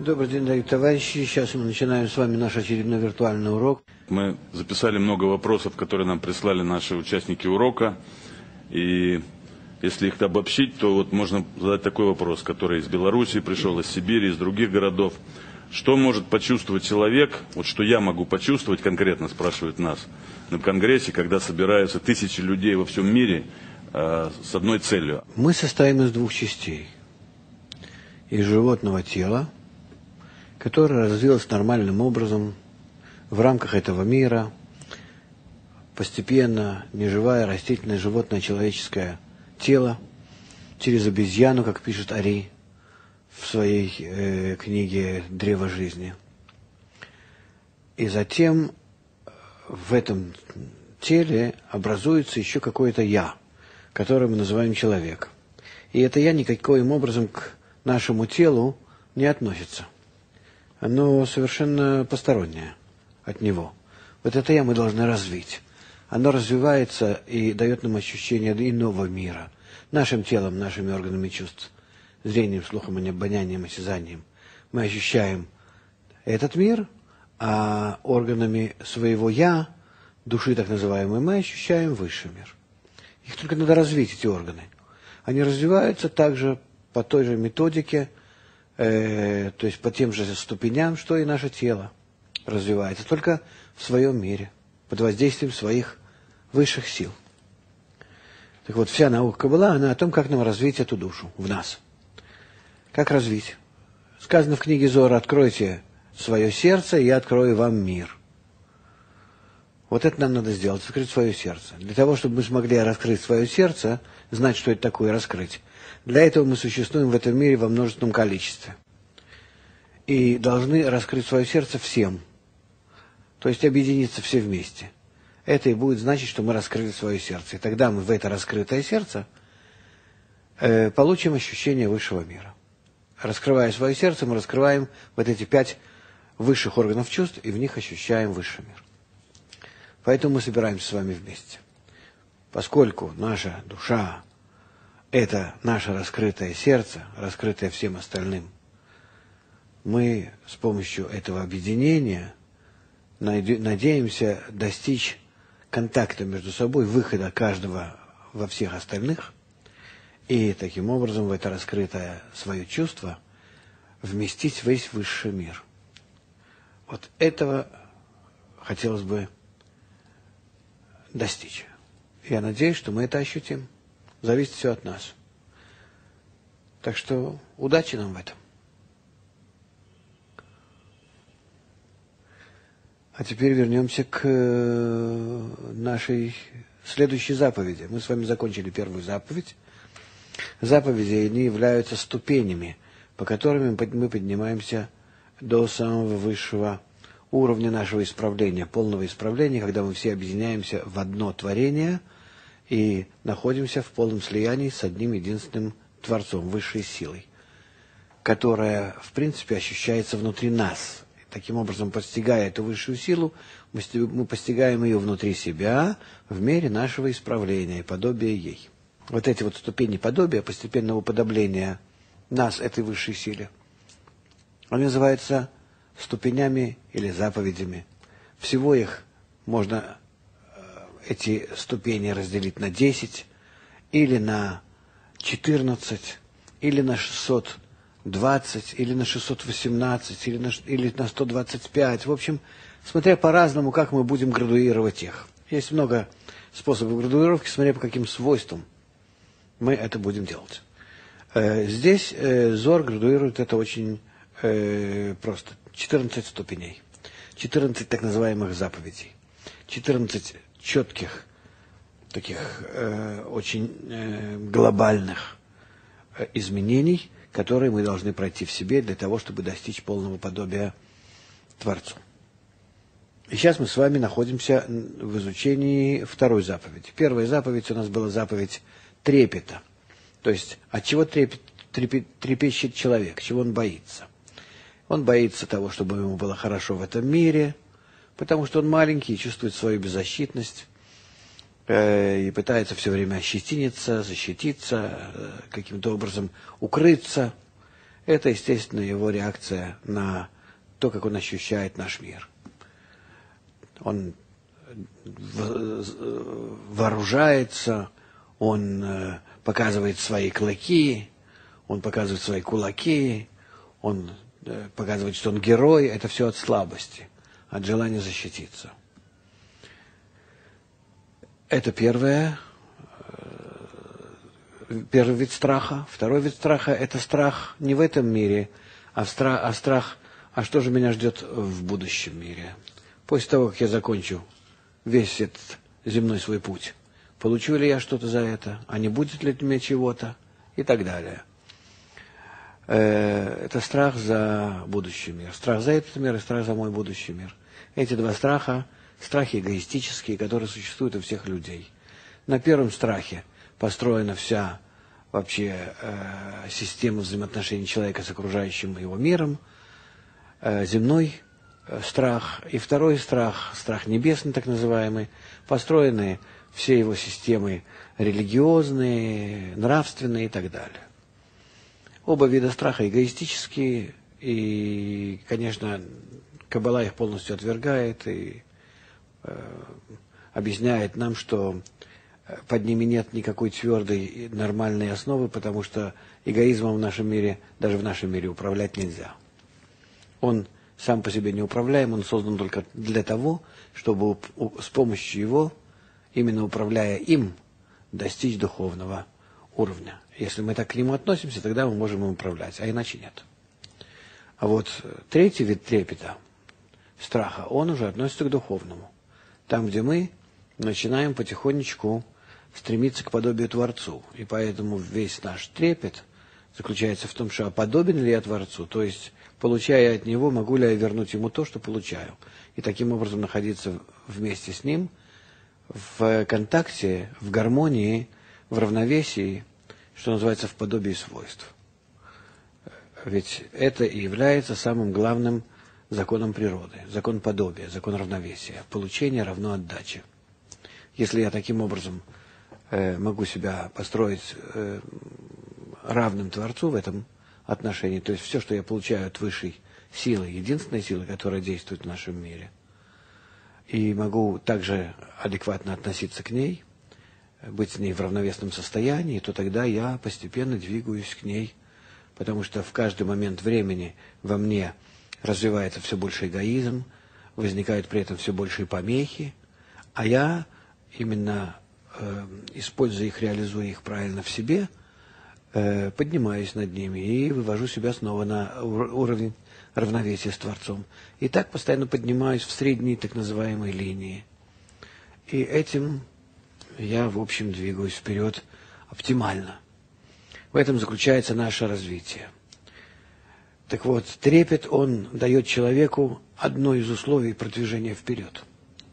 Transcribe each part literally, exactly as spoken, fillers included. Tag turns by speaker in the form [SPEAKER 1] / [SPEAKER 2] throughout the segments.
[SPEAKER 1] Добрый день, дорогие товарищи. Сейчас мы начинаем с вами наш очередной виртуальный урок.
[SPEAKER 2] Мы записали много вопросов, которые нам прислали наши участники урока. И если их обобщить, то вот можно задать такой вопрос, который из Беларуси пришел, из Сибири, из других городов. Что может почувствовать человек, вот что я могу почувствовать конкретно, спрашивают нас, на Конгрессе, когда собираются тысячи людей во всем мире э, с одной целью?
[SPEAKER 1] Мы состоим из двух частей. Из животного тела, которое развилось нормальным образом в рамках этого мира, постепенно неживое, растительное, животное, человеческое тело, через обезьяну, как пишет Ари в своей э, книге «Древо жизни». И затем в этом теле образуется еще какое-то «я», которое мы называем человек. И это «я» никаким образом к нашему телу не относится. Оно совершенно постороннее от него. Вот это «я» мы должны развить. Оно развивается и дает нам ощущение иного мира. Нашим телом, нашими органами чувств, зрением, слухом, обонянием, осязанием. Мы ощущаем этот мир, а органами своего «я», души так называемой, мы ощущаем высший мир. Их только надо развить, эти органы. Они развиваются также по той же методике, э, то есть по тем же ступеням, что и наше тело развивается, только в своем мире, под воздействием своих высших сил. Так вот, вся наука Каббала, она о том, как нам развить эту душу в нас. Как развить? Сказано в книге Зоар: «Откройте свое сердце, и я открою вам мир». Вот это нам надо сделать, открыть свое сердце. Для того, чтобы мы смогли раскрыть свое сердце, знать, что это такое раскрыть, для этого мы существуем в этом мире во множественном количестве. И должны раскрыть свое сердце всем. То есть объединиться все вместе. Это и будет значить, что мы раскрыли свое сердце. И тогда мы в это раскрытое сердце э, получим ощущение высшего мира. Раскрывая свое сердце, мы раскрываем вот эти пять высших органов чувств, и в них ощущаем высший мир. Поэтому мы собираемся с вами вместе. Поскольку наша душа – это наше раскрытое сердце, раскрытое всем остальным, мы с помощью этого объединения надеемся достичь контакта между собой, выхода каждого во всех остальных, и таким образом в это раскрытое свое чувство вместить весь высший мир. Вот этого хотелось бы достичь. Я надеюсь, что мы это ощутим. Зависит все от нас. Так что удачи нам в этом. А теперь вернемся к нашей следующей заповеди. Мы с вами закончили первую заповедь. Заповеди, они являются ступенями, по которым мы поднимаемся до самого высшего уровня нашего исправления, полного исправления, когда мы все объединяемся в одно творение и находимся в полном слиянии с одним единственным Творцом, высшей силой, которая, в принципе, ощущается внутри нас. Таким образом, постигая эту высшую силу, мы постигаем ее внутри себя, в мере нашего исправления и подобия ей. Вот эти вот ступени подобия, постепенного уподобления нас этой высшей силе, они называются ступенями или заповедями. Всего их можно, эти ступени, разделить на десять, или на четырнадцать, или на шестьсот двадцать, или на шестьсот восемнадцать, или на, или на сто двадцать пять. В общем, смотря по-разному, как мы будем градуировать их. Есть много способов градуировки, смотря по каким свойствам мы это будем делать. Здесь Зоар градуирует это очень просто. четырнадцать ступеней. четырнадцать так называемых заповедей. четырнадцать четких, таких э, очень э, глобальных э, изменений, которые мы должны пройти в себе для того, чтобы достичь полного подобия Творцу. И сейчас мы с вами находимся в изучении второй заповеди. Первая заповедь у нас была заповедь трепета. То есть, от чего трепет, трепет, трепещет человек, чего он боится. Он боится того, чтобы ему было хорошо в этом мире, потому что он маленький и чувствует свою беззащитность, э, и пытается все время ощетиниться, защититься, э, каким-то образом укрыться. Это, естественно, его реакция на то, как он ощущает наш мир. Он вооружается, он показывает свои клыки, он показывает свои кулаки, он показывает, что он герой. Это все от слабости, от желания защититься. Это первое, первый вид страха. Второй вид страха – это страх не в этом мире, а, страх, а страх, а что же меня ждет в будущем мире. После того, как я закончу весь этот земной свой путь, получу ли я что-то за это, а не будет ли у меня чего-то, и так далее. Это страх за будущий мир. Страх за этот мир и страх за мой будущий мир. Эти два страха – страхи эгоистические, которые существуют у всех людей. На первом страхе построена вся вообще э, система взаимоотношений человека с окружающим его миром, э, земной э, страх. И второй страх, страх небесный так называемый, построены все его системы религиозные, нравственные и так далее. Оба вида страха эгоистические, и, конечно, Каббала их полностью отвергает и объясняет нам, что под ними нет никакой твердой нормальной основы, потому что эгоизмом в нашем мире, даже в нашем мире, управлять нельзя. Он сам по себе неуправляем, он создан только для того, чтобы с помощью его, именно управляя им, достичь духовного уровня. Если мы так к нему относимся, тогда мы можем им управлять, а иначе нет. А вот третий вид трепета, страха, он уже относится к духовному. Там, где мы начинаем потихонечку стремиться к подобию Творцу. И поэтому весь наш трепет заключается в том, что а подобен ли я Творцу, то есть, получая от Него, могу ли я вернуть Ему то, что получаю. И таким образом находиться вместе с Ним в контакте, в гармонии, в равновесии, что называется, в подобии свойств. Ведь это и является самым главным законом природы, закон подобия, закон равновесия. Получение равно отдаче. Если я таким образом э, могу себя построить э, равным Творцу в этом отношении, то есть все, что я получаю от высшей силы, единственной силы, которая действует в нашем мире, и могу также адекватно относиться к ней, быть с ней в равновесном состоянии, то тогда я постепенно двигаюсь к ней, потому что в каждый момент времени во мне развивается все больше эгоизм, возникают при этом все большие помехи, а я, именно э, используя их, реализуя их правильно в себе, э, поднимаюсь над ними и вывожу себя снова на уровень равновесия с Творцом. И так постоянно поднимаюсь в средней так называемой линии. И этим я, в общем, двигаюсь вперед оптимально. В этом заключается наше развитие. Так вот, трепет, он дает человеку одно из условий продвижения вперед.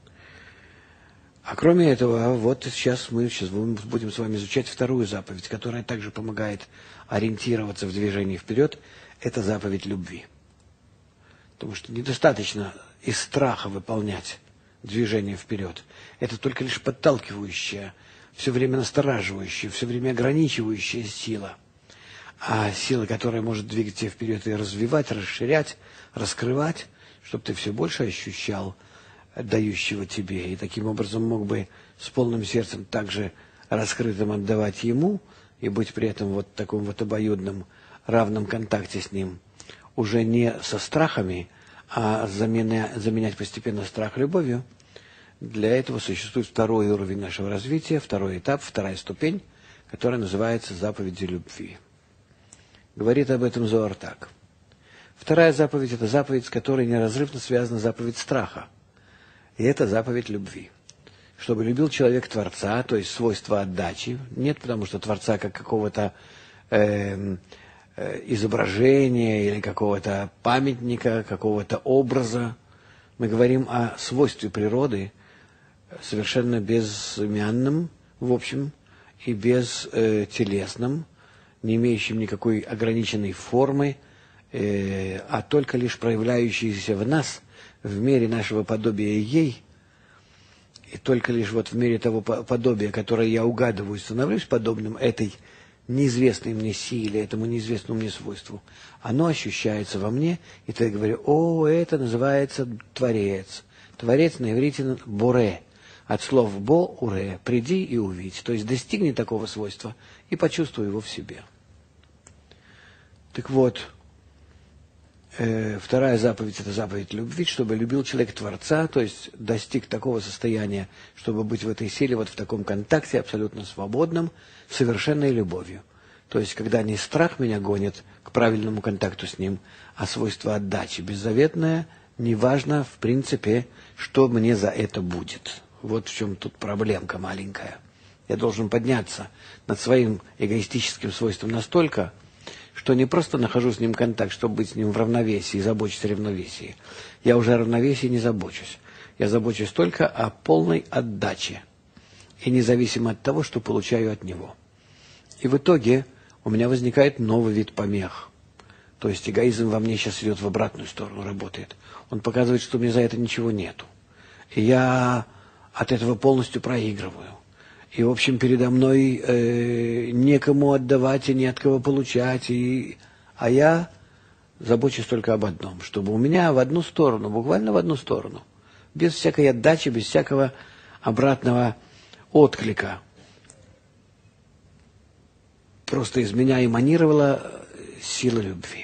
[SPEAKER 1] А кроме этого, вот сейчас мы сейчас будем с вами изучать вторую заповедь, которая также помогает ориентироваться в движении вперед. Это заповедь любви. Потому что недостаточно из страха выполнять движение вперед. Это только лишь подталкивающая, все время настораживающая, все время ограничивающая сила. А сила, которая может двигать тебя вперед и развивать, расширять, раскрывать, чтобы ты все больше ощущал дающего тебе. И таким образом мог бы с полным сердцем также раскрытым отдавать ему и быть при этом вот в таком вот обоюдном, равном контакте с ним. Уже не со страхами, а заменя, заменять постепенно страх любовью. Для этого существует второй уровень нашего развития, второй этап, вторая ступень, которая называется заповеди любви. Говорит об этом Зоар так. Вторая заповедь – это заповедь, с которой неразрывно связана заповедь страха. И это заповедь любви. Чтобы любил человек Творца, то есть свойство отдачи. Нет, потому что Творца как какого-то э, э, изображения или какого-то памятника, какого-то образа. Мы говорим о свойстве природы, совершенно безымянном, в общем, и бестелесном, не имеющим никакой ограниченной формы, э, а только лишь проявляющейся в нас, в мере нашего подобия ей, и только лишь вот в мере того подобия, которое я угадываю, становлюсь подобным этой неизвестной мне силе, этому неизвестному мне свойству, оно ощущается во мне, и ты говоришь: о, это называется Творец. Творец на иврите боре, от слов бо, уре, приди и увидь. То есть достигни такого свойства и почувствуй его в себе. Так вот, э, вторая заповедь – это заповедь любви, чтобы любил человек Творца, то есть достиг такого состояния, чтобы быть в этой силе, вот в таком контакте абсолютно свободном, совершенной любовью. То есть, когда не страх меня гонит к правильному контакту с ним, а свойство отдачи, беззаветное, неважно, в принципе, что мне за это будет. Вот в чем тут проблемка маленькая. Я должен подняться над своим эгоистическим свойством настолько, что не просто нахожу с ним контакт, чтобы быть с ним в равновесии и забочусь о равновесии. Я уже о равновесии не забочусь. Я забочусь только о полной отдаче. И независимо от того, что получаю от него. И в итоге у меня возникает новый вид помех. То есть эгоизм во мне сейчас идет в обратную сторону, работает. Он показывает, что мне за это ничего нету. И я от этого полностью проигрываю. И, в общем, передо мной э, некому отдавать и не от кого получать. И... А я забочусь только об одном, чтобы у меня в одну сторону, буквально в одну сторону, без всякой отдачи, без всякого обратного отклика, просто из меня эманировала сила любви.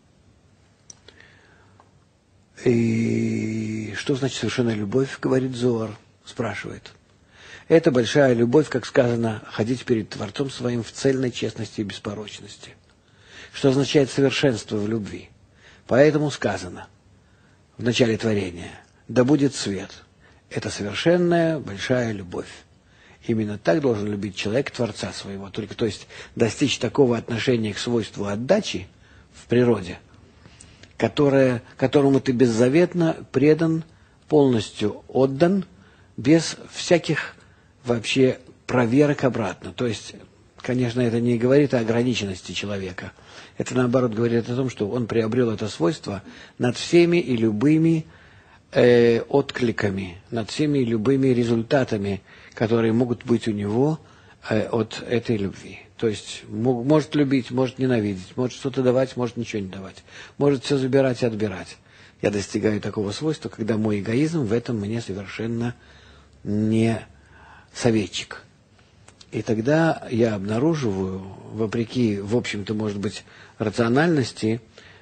[SPEAKER 1] И что значит совершенная любовь, говорит Зоар, спрашивает. Это большая любовь, как сказано, ходить перед Творцом своим в цельной честности и беспорочности. Что означает совершенство в любви? Поэтому сказано в начале творения: да будет свет. Это совершенная большая любовь. Именно так должен любить человек Творца своего. Только, то есть, достичь такого отношения к свойству отдачи в природе, которое, которому ты беззаветно предан, полностью отдан, без всяких вообще проверок обратно. То есть, конечно, это не говорит о ограниченности человека. Это, наоборот, говорит о том, что он приобрел это свойство над всеми и любыми э, откликами, над всеми и любыми результатами, которые могут быть у него э, от этой любви. То есть, может любить, может ненавидеть, может что-то давать, может ничего не давать, может все забирать и отбирать. Я достигаю такого свойства, когда мой эгоизм в этом мне совершенно не советчик. И тогда я обнаруживаю, вопреки, в общем-то, может быть, рациональности,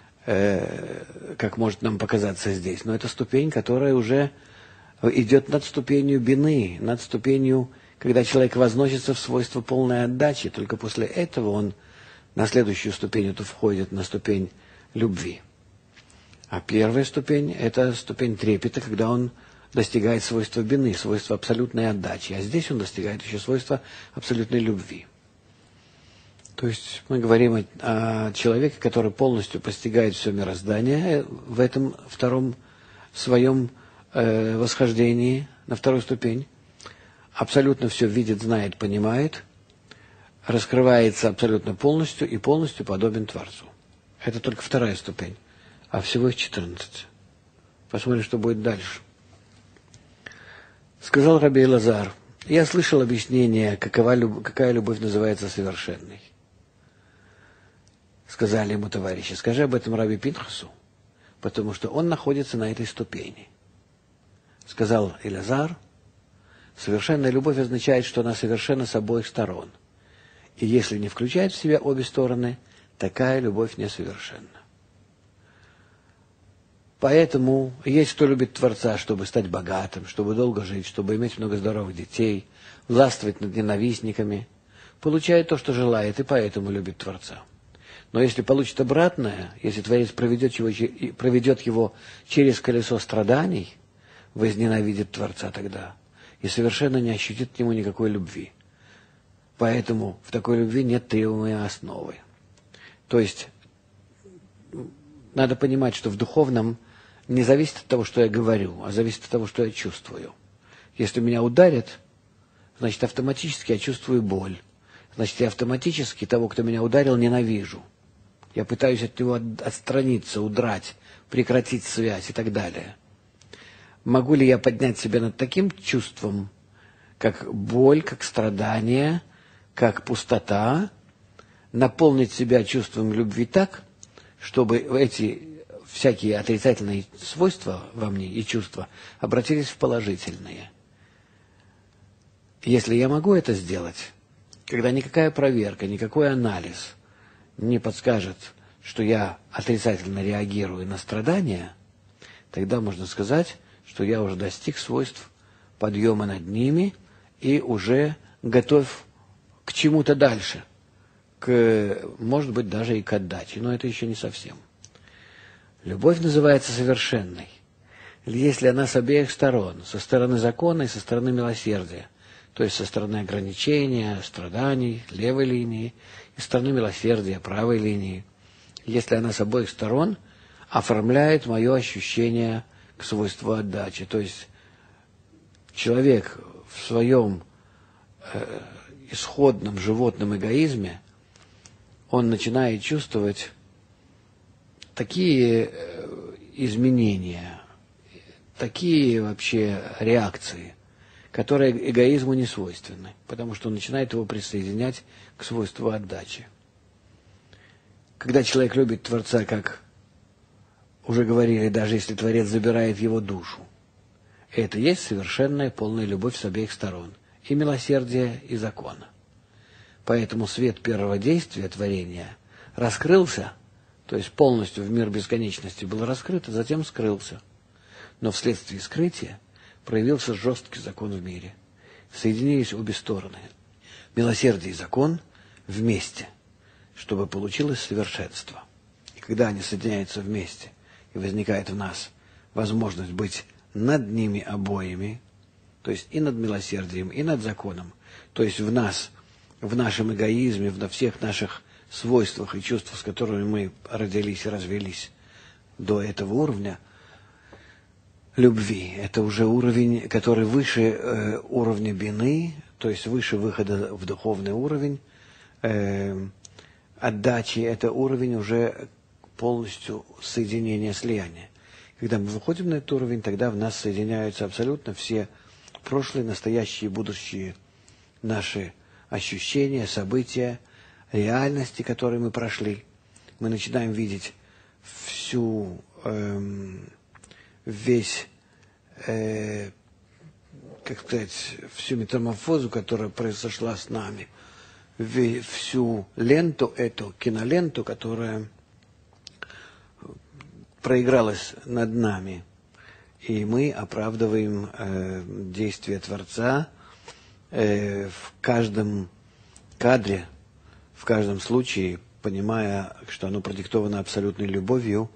[SPEAKER 1] э, как может нам показаться здесь, но это ступень, которая уже идет над ступенью бины, над ступенью, когда человек возносится в свойство полной отдачи. Только после этого он на следующую ступень это входит, на ступень любви. А первая ступень – это ступень трепета, когда он достигает свойства бины, свойства абсолютной отдачи. А здесь он достигает еще свойства абсолютной любви. То есть мы говорим о, о человеке, который полностью постигает все мироздание в этом втором своем э, восхождении на вторую ступень. Абсолютно все видит, знает, понимает, раскрывается абсолютно полностью и полностью подобен Творцу. Это только вторая ступень, а всего их четырнадцать. Посмотрим, что будет дальше. Сказал Раби Элазар: я слышал объяснение, какова, какая любовь называется совершенной. Сказали ему товарищи: скажи об этом Раби Пинхасу, потому что он находится на этой ступени. Сказал Элазар: совершенная любовь означает, что она совершенна с обоих сторон. И если не включает в себя обе стороны, такая любовь несовершенна. Поэтому есть кто любит Творца, чтобы стать богатым, чтобы долго жить, чтобы иметь много здоровых детей, властвовать над ненавистниками, получает то, что желает, и поэтому любит Творца. Но если получит обратное, если Творец проведет его, проведет его через колесо страданий, возненавидит Творца тогда и совершенно не ощутит к нему никакой любви. Поэтому в такой любви нет требуемой основы. То есть надо понимать, что в духовном не зависит от того, что я говорю, а зависит от того, что я чувствую. Если меня ударят, значит, автоматически я чувствую боль. Значит, я автоматически того, кто меня ударил, ненавижу. Я пытаюсь от него отстраниться, удрать, прекратить связь и так далее. Могу ли я поднять себя над таким чувством, как боль, как страдание, как пустота, наполнить себя чувством любви так, чтобы эти всякие отрицательные свойства во мне и чувства обратились в положительные. Если я могу это сделать, когда никакая проверка, никакой анализ не подскажет, что я отрицательно реагирую на страдания, тогда можно сказать, что я уже достиг свойств подъема над ними и уже готов к чему-то дальше, к, может быть, даже и к отдаче, но это еще не совсем. Любовь называется совершенной, если она с обеих сторон, со стороны закона и со стороны милосердия, то есть со стороны ограничения, страданий, левой линии, и со стороны милосердия, правой линии. Если она с обоих сторон оформляет мое ощущение к свойству отдачи. То есть человек в своем э, исходном животном эгоизме, он начинает чувствовать такие э, изменения, такие вообще реакции, которые эгоизму не свойственны, потому что он начинает его присоединять к свойству отдачи. Когда человек любит Творца, как уже говорили, даже если Творец забирает его душу, это есть совершенная полная любовь с обеих сторон, и милосердие, и закона. Поэтому свет первого действия творения раскрылся, то есть полностью в мир бесконечности был раскрыт, а затем скрылся. Но вследствие скрытия проявился жесткий закон в мире. Соединились обе стороны. Милосердие и закон вместе, чтобы получилось совершенство. И когда они соединяются вместе, и возникает в нас возможность быть над ними обоими, то есть и над милосердием, и над законом, то есть в нас, в нашем эгоизме, в всех наших свойствах и чувствах, с которыми мы родились и развелись до этого уровня, любви. Это уже уровень, который выше э, уровня бины, то есть выше выхода в духовный уровень. Э, отдачи – это уровень уже полностью соединения, слияния. Когда мы выходим на этот уровень, тогда в нас соединяются абсолютно все прошлые, настоящие, будущие наши ощущения, события, реальности, которые мы прошли. Мы начинаем видеть всю... Эм, весь, э, как сказать, всю метаморфозу, которая произошла с нами, всю ленту эту, киноленту, которая проигралась над нами. И мы оправдываем э, действия Творца э, в каждом кадре, в каждом случае, понимая, что оно продиктовано абсолютной любовью,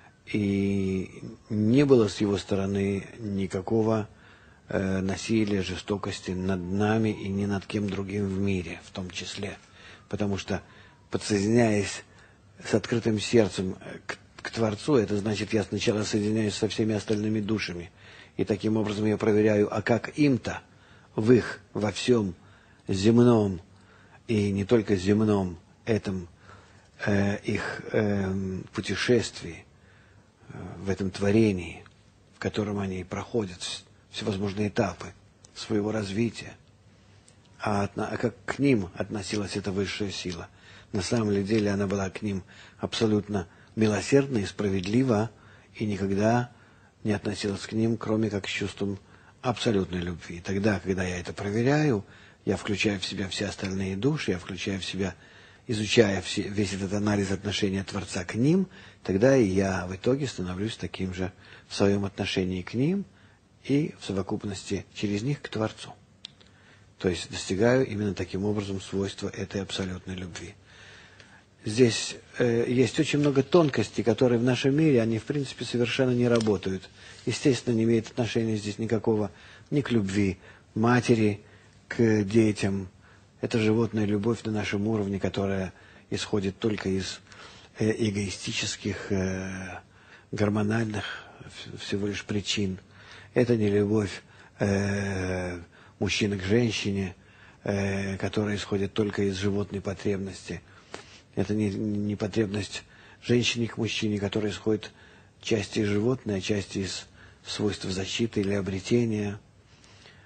[SPEAKER 1] и не было с его стороны никакого э, насилия, жестокости над нами и ни над кем другим в мире, в том числе. Потому что, подсоединяясь с открытым сердцем к, к Творцу, это значит, я сначала соединяюсь со всеми остальными душами. И таким образом я проверяю, а как им-то в их, во всем земном, и не только земном, этом э, их э, путешествии, в этом творении, в котором они проходят всевозможные этапы своего развития. А, от, а как к ним относилась эта высшая сила? На самом деле она была к ним абсолютно милосердна и справедлива, и никогда не относилась к ним, кроме как с чувством абсолютной любви. Тогда, когда я это проверяю, я включаю в себя все остальные души, я включаю в себя, изучая все, весь этот анализ отношения Творца к ним, тогда и я в итоге становлюсь таким же в своем отношении к ним и в совокупности через них к Творцу. То есть достигаю именно таким образом свойства этой абсолютной любви. Здесь э, есть очень много тонкостей, которые в нашем мире, они в принципе совершенно не работают. Естественно, не имеет отношения здесь никакого ни к любви матери, к детям. Это животная любовь на нашем уровне, которая исходит только из э, эгоистических, э, гормональных всего лишь причин. Это не любовь э, мужчины к женщине, э, которая исходит только из животной потребности. Это не, не потребность женщины к мужчине, которая исходит части из животной, а части из свойств защиты или обретения.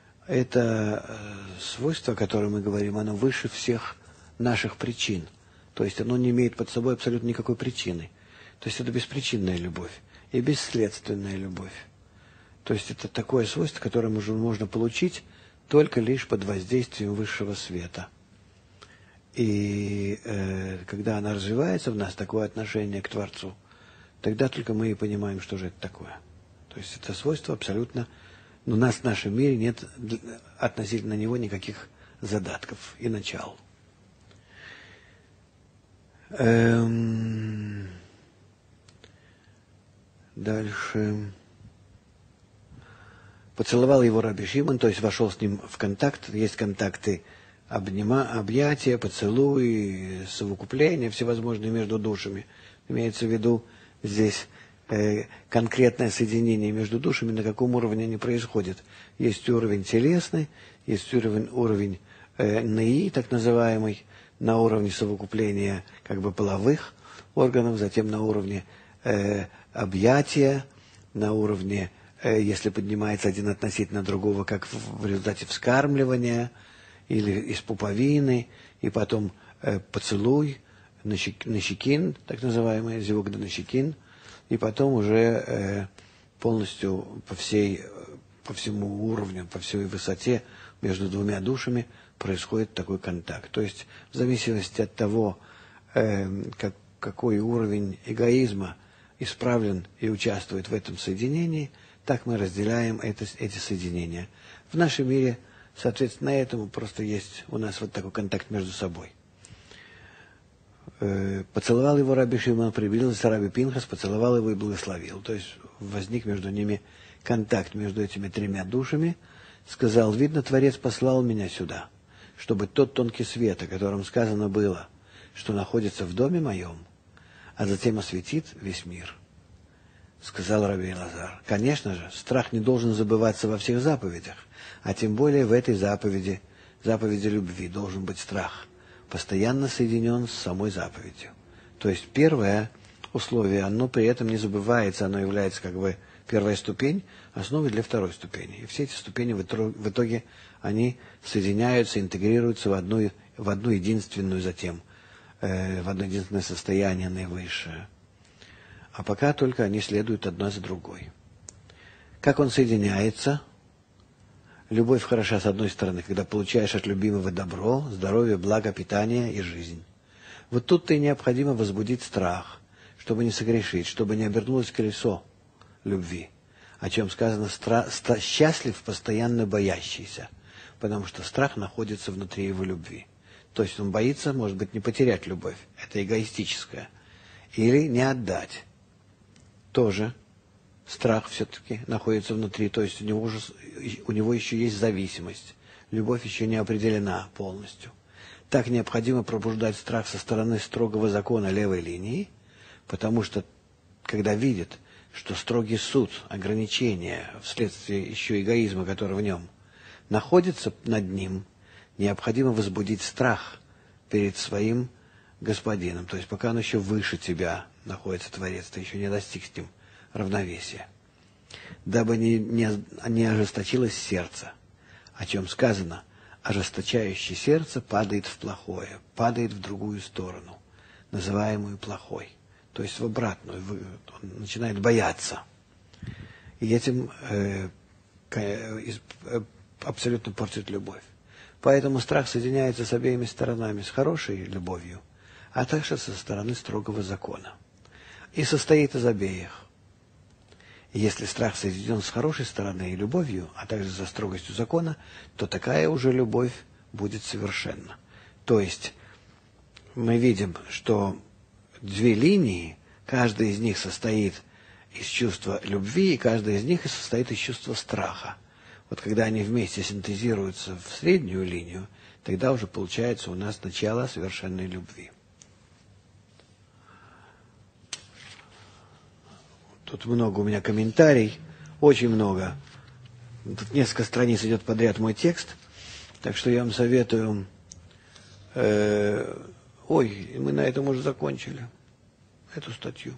[SPEAKER 1] Это э, свойство, о котором мы говорим, оно выше всех наших причин. То есть оно не имеет под собой абсолютно никакой причины. То есть это беспричинная любовь и бесследственная любовь. То есть это такое свойство, которое можно получить только лишь под воздействием высшего света. И э, когда она развивается в нас, такое отношение к Творцу, тогда только мы и понимаем, что же это такое. То есть это свойство абсолютно... У нас в нашем мире нет относительно него никаких задатков и начал. Эм... Дальше. Поцеловал его Раби Шимон, то есть вошел с ним в контакт. Есть контакты обнима, объятия, поцелуи, совокупления всевозможные между душами. Имеется в виду здесь э, конкретное соединение между душами, на каком уровне они происходят. Есть уровень телесный, есть уровень, уровень э, неи, так называемый, на уровне совокупления как бы половых органов, затем на уровне э, объятия, на уровне, э, если поднимается один относительно другого, как в, в результате вскармливания или из пуповины, и потом э, поцелуй, нащекин, так называемый, зивук да нащекин, и потом уже э, полностью по всей, по всему уровню, по всей высоте между двумя душами происходит такой контакт. То есть в зависимости от того, э, как, какой уровень эгоизма исправлен и участвует в этом соединении, так мы разделяем это, эти соединения. В нашем мире, соответственно, этому просто есть у нас вот такой контакт между собой. Э, поцеловал его Раби Шимон, приблизился Раби Пинхас, поцеловал его и благословил. То есть возник между ними контакт, между этими тремя душами. Сказал: видно, Творец послал меня сюда, чтобы тот тонкий свет, о котором сказано было, что находится в доме моем, а затем осветит весь мир. Сказал Раби Элазар: конечно же, страх не должен забываться во всех заповедях, а тем более в этой заповеди, заповеди любви, должен быть страх, постоянно соединен с самой заповедью. То есть первое условие, оно при этом не забывается, оно является как бы первая ступень, основой для второй ступени. И все эти ступени в итоге, они соединяются, интегрируются в одну, в одну единственную затем, э, в одно единственное состояние наивысшее. А пока только они следуют одна за другой. Как он соединяется? Любовь хороша, с одной стороны, когда получаешь от любимого добро, здоровье, благо, питание и жизнь. Вот тут-то и необходимо возбудить страх, чтобы не согрешить, чтобы не обернулось колесо любви, о чем сказано: стра- ста- счастлив, постоянно боящийся, потому что страх находится внутри его любви. То есть он боится, может быть, не потерять любовь, это эгоистическое, или не отдать. Тоже страх все-таки находится внутри, то есть у него, уже, у него еще есть зависимость, любовь еще не определена полностью. Так необходимо пробуждать страх со стороны строгого закона левой линии, потому что, когда видит, что строгий суд, ограничения вследствие еще эгоизма, который в нем находится над ним, необходимо возбудить страх перед своим господином. То есть пока он еще выше тебя находится, Творец, ты еще не достиг с ним равновесия. Дабы не, не, не ожесточилось сердце, о чем сказано: ожесточающее сердце падает в плохое, падает в другую сторону, называемую плохой. То есть в обратную, он начинает бояться. И этим э, э, абсолютно портит любовь. Поэтому страх соединяется с обеими сторонами, с хорошей любовью, а также со стороны строгого закона. И состоит из обеих. И если страх соединен с хорошей стороной и любовью, а также со строгостью закона, то такая уже любовь будет совершенна. То есть мы видим, что две линии, каждая из них состоит из чувства любви, и каждая из них состоит из чувства страха. Вот когда они вместе синтезируются в среднюю линию, тогда уже получается у нас начало совершенной любви. Тут много у меня комментариев, очень много. Тут несколько страниц идет подряд мой текст, так что я вам советую... Э, ой, мы на этом уже закончили эту статью.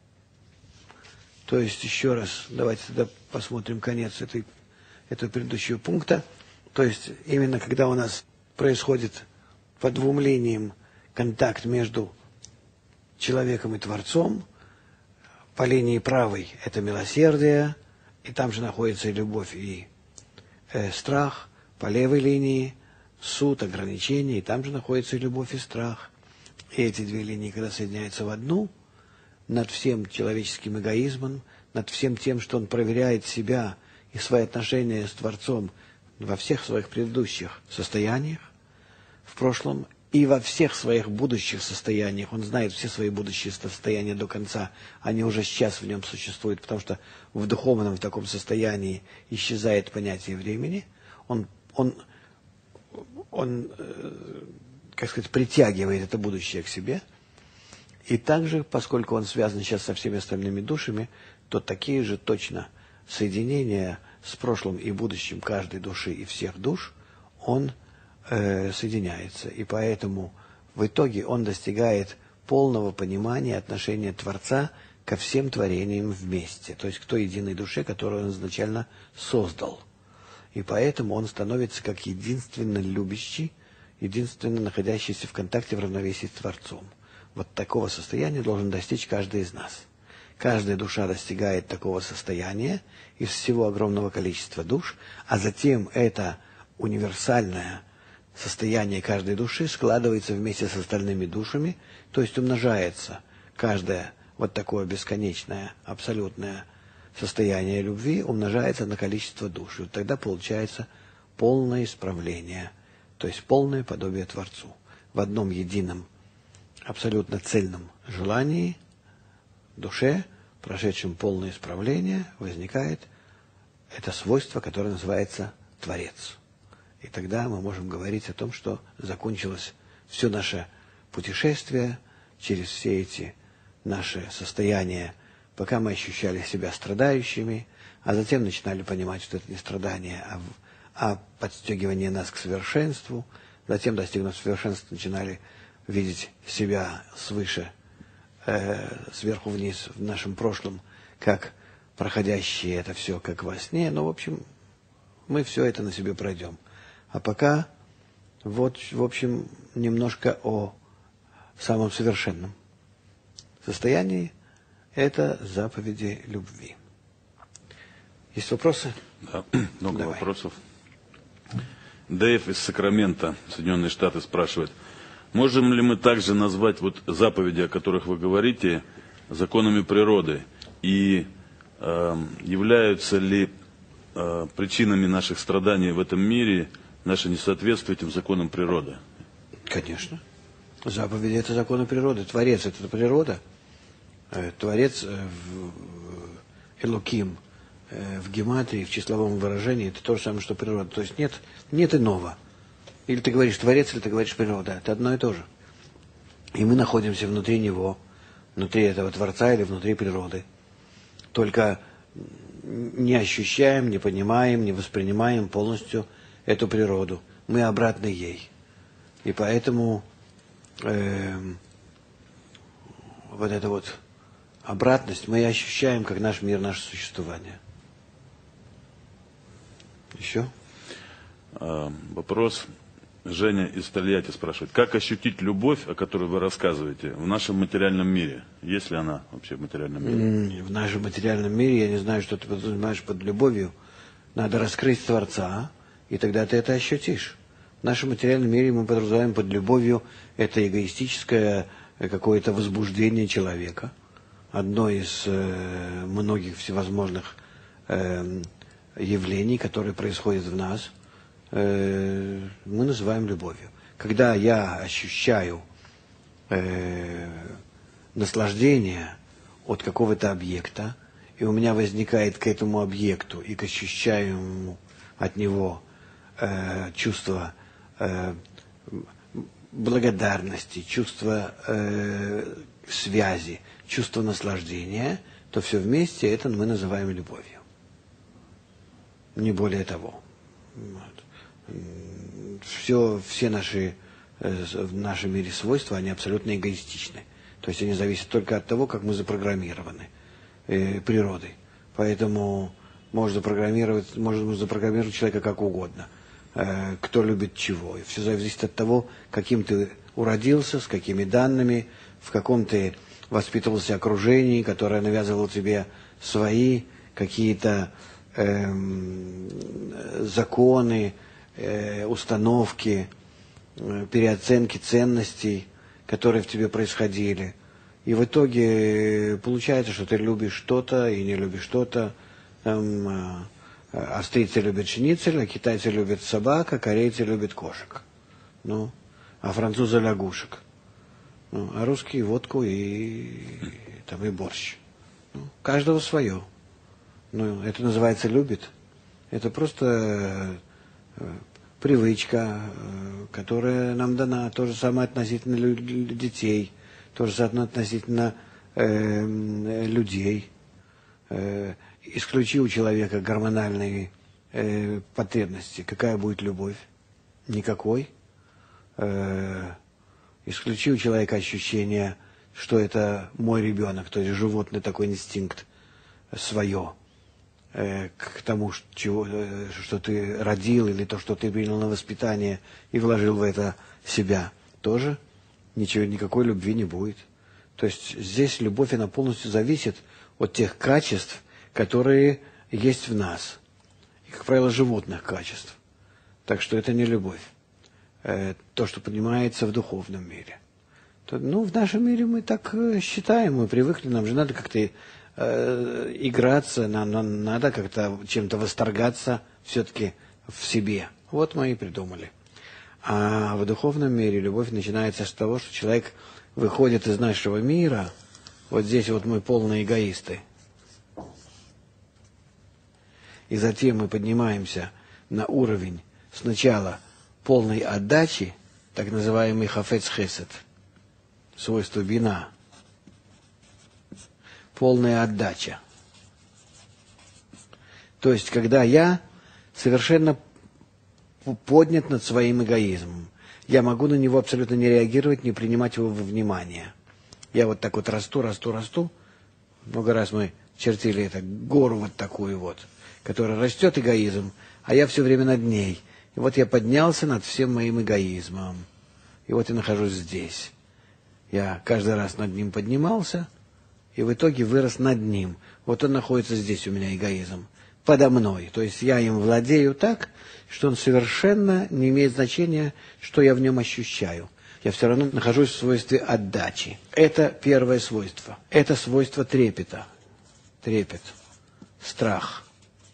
[SPEAKER 1] То есть, еще раз, давайте тогда посмотрим конец этой, этого предыдущего пункта. То есть, именно когда у нас происходит по двум линиям контакт между человеком и Творцом. По линии правой это милосердие, и там же находится и любовь, и э, страх. По левой линии суд, ограничения, и там же находится и любовь, и страх. И эти две линии, когда соединяются в одну, над всем человеческим эгоизмом, над всем тем, что он проверяет себя и свои отношения с Творцом во всех своих предыдущих состояниях, в прошлом, и во всех своих будущих состояниях. Он знает все свои будущие состояния до конца. Они уже сейчас в нем существуют, потому что в духовном в таком состоянии исчезает понятие времени. Он, он, он как сказать, притягивает это будущее к себе. И также, поскольку он связан сейчас со всеми остальными душами, то такие же точно соединения с прошлым и будущим каждой души и всех душ, он э, соединяется. И поэтому в итоге он достигает полного понимания отношения Творца ко всем творениям вместе, то есть к той единой душе, которую он изначально создал. И поэтому он становится как единственно любящий, единственно находящийся в контакте, в равновесии с Творцом. Вот такого состояния должен достичь каждый из нас. Каждая душа достигает такого состояния из всего огромного количества душ, а затем это универсальное состояние каждой души складывается вместе с остальными душами, то есть умножается каждое вот такое бесконечное, абсолютное состояние любви, умножается на количество душ. И вот тогда получается полное исправление, то есть полное подобие Творцу. В одном едином, абсолютно цельном желании, душе, прошедшем полное исправление, возникает это свойство, которое называется Творец. И тогда мы можем говорить о том, что закончилось все наше путешествие через все эти наши состояния, пока мы ощущали себя страдающими, а затем начинали понимать, что это не страдание, а, а подстегивание нас к совершенству. Затем, достигнув совершенства, начинали видеть себя свыше, э, сверху вниз в нашем прошлом, как проходящее это все, как во сне. Ну, в общем, мы все это на себе пройдем. А пока, вот, в общем, немножко о самом совершенном состоянии. Это заповеди любви. Есть вопросы?
[SPEAKER 2] Да, много
[SPEAKER 1] Давай.
[SPEAKER 2] вопросов. Дэйв из Сакрамента, Соединенные Штаты, спрашивает, можем ли мы также назвать вот заповеди, о которых вы говорите, законами природы? И э, являются ли э, причинами наших страданий в этом мире наше несоответствие этим законам природы?
[SPEAKER 1] Конечно. Заповеди – это законы природы. Творец – это природа. Творец в Элоким, в гематрии, в числовом выражении – это то же самое, что природа. То есть нет, нет иного. Или ты говоришь Творец, или ты говоришь природа. Это одно и то же. И мы находимся внутри него, внутри этого Творца или внутри природы. Только не ощущаем, не понимаем, не воспринимаем полностью эту природу. Мы обратны ей. И поэтому э, вот эта вот обратность мы и ощущаем как наш мир, наше существование. Еще?
[SPEAKER 2] А, вопрос. Женя из Тольятти спрашивает, как ощутить любовь, о которой вы рассказываете, в нашем материальном мире? Есть ли она вообще в материальном мире?
[SPEAKER 1] В нашем материальном мире, я не знаю, что ты подразумеваешь под любовью, надо раскрыть Творца, и тогда ты это ощутишь. В нашем материальном мире мы подразумеваем под любовью это эгоистическое какое-то возбуждение человека, одно из э, многих всевозможных э, явлений, которые происходят в нас, мы называем любовью. Когда я ощущаю э, наслаждение от какого-то объекта, и у меня возникает к этому объекту и к ощущаемому от него э, чувство э, благодарности, чувство э, связи, чувство наслаждения, то все вместе это мы называем любовью. Не более того. Все, все наши в нашем мире свойства, они абсолютно эгоистичны. То есть они зависят только от того, как мы запрограммированы э, природой. Поэтому можно запрограммировать, можно запрограммировать человека как угодно. э, кто любит чего. И все зависит от того, каким ты уродился, с какими данными, в каком ты воспитывался окружении, которое навязывало тебе свои какие-то э, законы, э, установки, э, переоценки ценностей, которые в тебе происходили. И в итоге получается, что ты любишь что-то и не любишь что-то. Там, э, австрийцы любят шницель, а китайцы любят собак, а корейцы любят кошек. Ну, а французы лягушек. Ну, а русские водку и, там, и борщ. Ну, каждого свое. Ну, это называется любит. Это просто э, привычка, э, которая нам дана. То же самое относительно лю- детей, то же самое относительно э, людей. Э, исключи у человека гормональные э, потребности. Какая будет любовь? Никакой. Э, исключи у человека ощущение, что это мой ребенок, то есть животный такой инстинкт свое, э, к тому, чего, э, что ты родил, или то, что ты принял на воспитание и вложил в это себя, тоже ничего, никакой любви не будет. То есть здесь любовь, она полностью зависит от тех качеств, которые есть в нас. И, как правило, животных качеств. Так что это не любовь. То, что поднимается в духовном мире. То, ну, в нашем мире мы так считаем, мы привыкли, нам же надо как-то э, играться, нам, нам надо как-то чем-то восторгаться все-таки в себе. Вот мы и придумали. А в духовном мире любовь начинается с того, что человек выходит из нашего мира, вот здесь вот мы полные эгоисты. И затем мы поднимаемся на уровень сначала полной отдачи, так называемый хафец хесед, свойство бина, полная отдача. То есть, когда я совершенно поднят над своим эгоизмом, я могу на него абсолютно не реагировать, не принимать его во внимание. Я вот так вот расту, расту, расту. Много раз мы чертили это, гору вот такую вот, которая растет эгоизм, а я все время над ней. И вот я поднялся над всем моим эгоизмом. И вот я нахожусь здесь. Я каждый раз над ним поднимался, и в итоге вырос над ним. Вот он находится здесь, у меня эгоизм, подо мной. То есть я им владею так, что он совершенно не имеет значения, что я в нем ощущаю. Я все равно нахожусь в свойстве отдачи. Это первое свойство. Это свойство трепета. Трепет. Страх.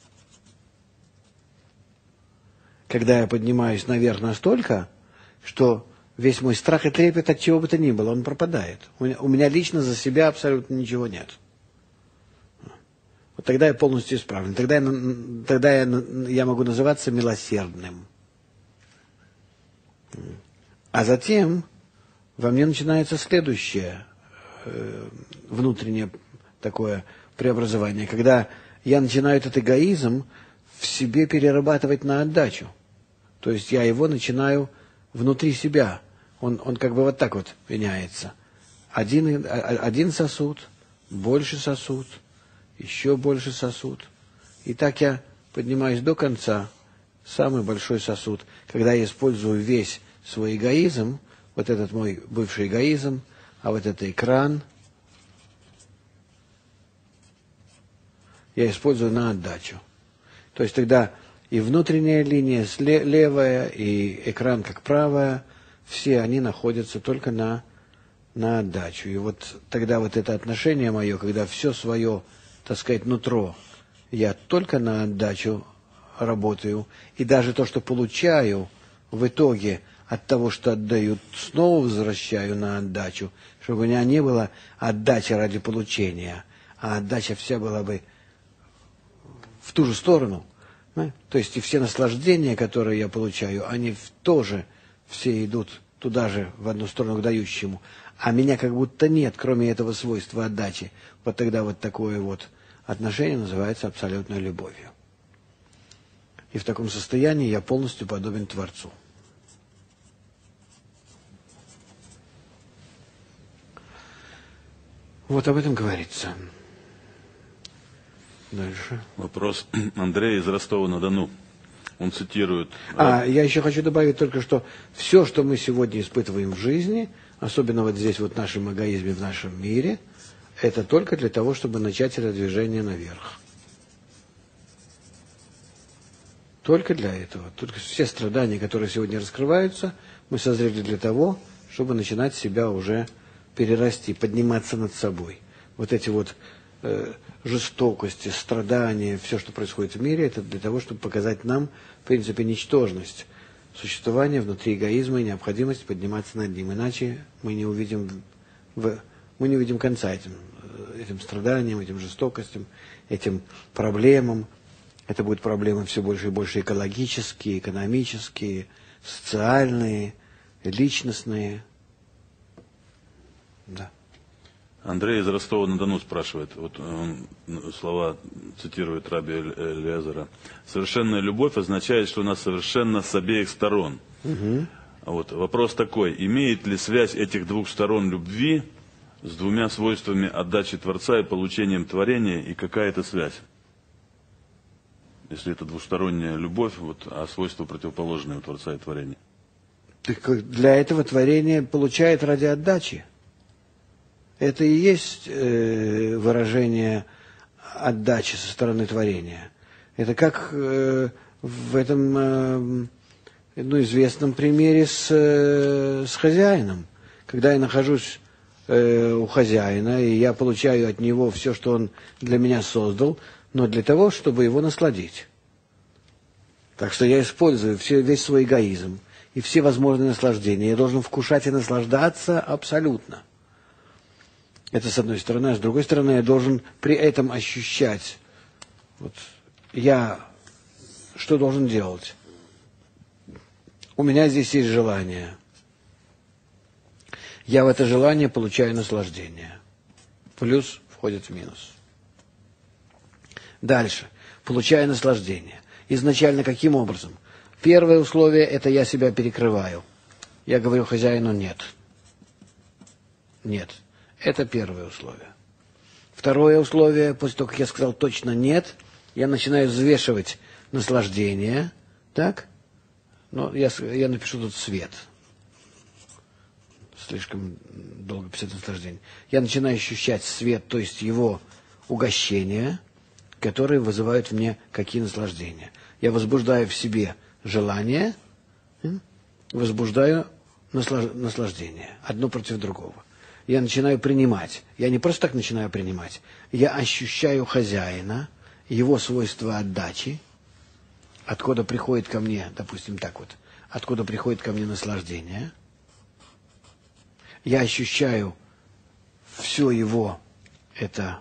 [SPEAKER 1] Когда я поднимаюсь наверх настолько, что весь мой страх и трепет от чего бы то ни было, он пропадает. У меня, у меня лично за себя абсолютно ничего нет. Вот тогда я полностью исправлен. Тогда я, тогда я, я могу называться милосердным. А затем во мне начинается следующее э, внутреннее такое преобразование, когда я начинаю этот эгоизм в себе перерабатывать на отдачу. То есть я его начинаю внутри себя. Он, он как бы вот так вот меняется. Один, один сосуд, больше сосуд, еще больше сосуд. И так я поднимаюсь до конца, самый большой сосуд, когда я использую весь свой эгоизм, вот этот мой бывший эгоизм, а вот это экран, я использую на отдачу. То есть тогда и внутренняя линия левая, и экран как правая, все они находятся только на, на отдачу. И вот тогда вот это отношение мое, когда все свое, так сказать, нутро, я только на отдачу работаю, и даже то, что получаю, в итоге от того, что отдаю, снова возвращаю на отдачу, чтобы у меня не было отдачи ради получения, а отдача вся была бы в ту же сторону. То есть и все наслаждения, которые я получаю, они тоже все идут туда же, в одну сторону к дающему. А меня как будто нет, кроме этого свойства отдачи. Вот тогда вот такое вот отношение называется абсолютной любовью. И в таком состоянии я полностью подобен Творцу. Вот об этом говорится. Дальше.
[SPEAKER 2] Вопрос Андрея из Ростова-на-Дону. он цитирует...
[SPEAKER 1] А, я еще хочу добавить только, что все, что мы сегодня испытываем в жизни, особенно вот здесь вот в нашем эгоизме, в нашем мире, это только для того, чтобы начать это движение наверх. Только для этого. Только все страдания, которые сегодня раскрываются, мы созрели для того, чтобы начинать себя уже перерасти, подниматься над собой. Вот эти вот э, жестокости, страдания, все, что происходит в мире, это для того, чтобы показать нам, в принципе, ничтожность существования внутри эгоизма и необходимость подниматься над ним. Иначе мы не увидим, в, мы не увидим конца этим, этим страданиям, этим жестокостям, этим проблемам. Это будут проблемы все больше и больше экологические, экономические, социальные, личностные. Да.
[SPEAKER 2] Андрей из Ростова-на-Дону спрашивает, вот он слова цитирует Раби Элиэзера. Совершенная любовь означает, что она совершенна с обеих сторон.
[SPEAKER 1] Угу.
[SPEAKER 2] Вот, вопрос такой, имеет ли связь этих двух сторон любви с двумя свойствами отдачи Творца и получением творения, и какая это связь? Если это двусторонняя любовь, вот, а свойства противоположные у Творца и творения.
[SPEAKER 1] Так для этого творение получает ради отдачи. Это и есть э, выражение отдачи со стороны творения. Это как э, в этом э, ну, известном примере с, э, с хозяином. Когда я нахожусь э, у хозяина, и я получаю от него все, что он для меня создал, но для того, чтобы его насладить. Так что я использую все, весь свой эгоизм и все возможные наслаждения. Я должен вкушать и наслаждаться абсолютно. Это с одной стороны, а с другой стороны я должен при этом ощущать, вот я что должен делать? У меня здесь есть желание. Я в это желание получаю наслаждение. Плюс входит в минус. Дальше. Получаю наслаждение. Изначально каким образом? Первое условие – это я себя перекрываю. Я говорю хозяину нет. Нет. Это первое условие. Второе условие, после того, как я сказал точно нет, я начинаю взвешивать наслаждение. Так? Но я, я напишу тут свет. Слишком долго писать наслаждение. Я начинаю ощущать свет, то есть его угощение, которые вызывают в мне какие наслаждения. Я возбуждаю в себе желание, возбуждаю наслаждение. Одно против другого. Я начинаю принимать. Я не просто так начинаю принимать. Я ощущаю хозяина, его свойства отдачи, откуда приходит ко мне, допустим, так вот, откуда приходит ко мне наслаждение. Я ощущаю все его это